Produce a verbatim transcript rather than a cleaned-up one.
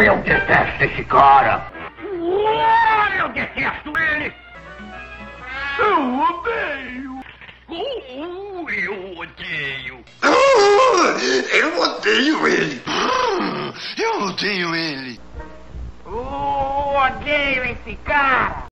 eu detesto esse cara. Oh, eu detesto ele. Eu odeio. Oh, eu odeio. Oh, eu odeio ele. Eu odeio ele. Oh, odeio esse cara.